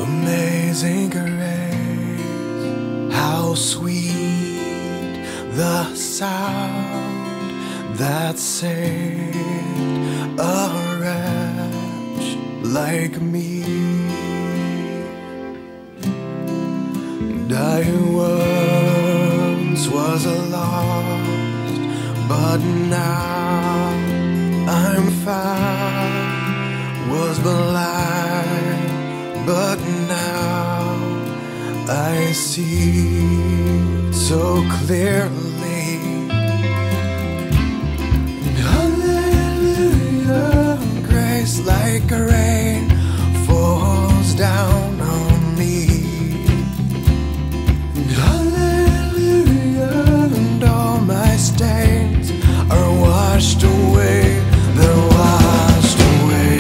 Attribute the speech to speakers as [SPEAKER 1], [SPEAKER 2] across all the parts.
[SPEAKER 1] Amazing grace, how sweet the sound that saved a wretch like me. And I once was lost, but now I'm found. Was blind, but now I see so clearly. And hallelujah, grace like rain falls down on me. And hallelujah, and all my stains are washed away. They're washed away.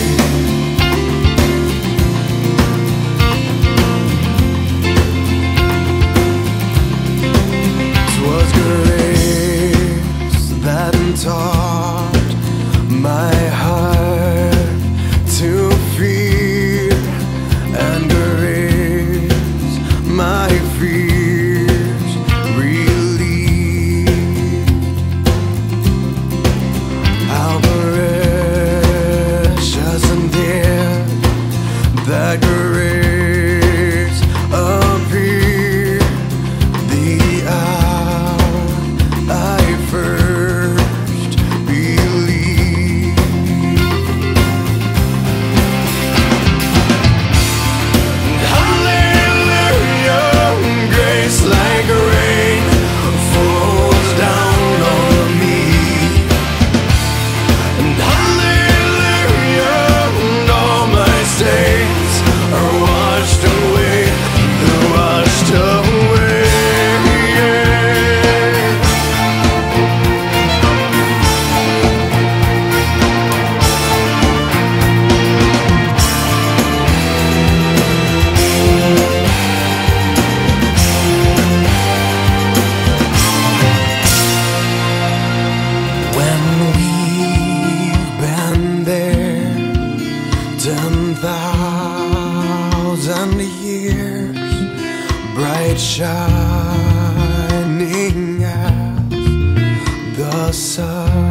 [SPEAKER 1] Taught my heart to fear and erase my fears, relieve. How precious and dear that grace appeared the hour I first years, bright shining as the sun.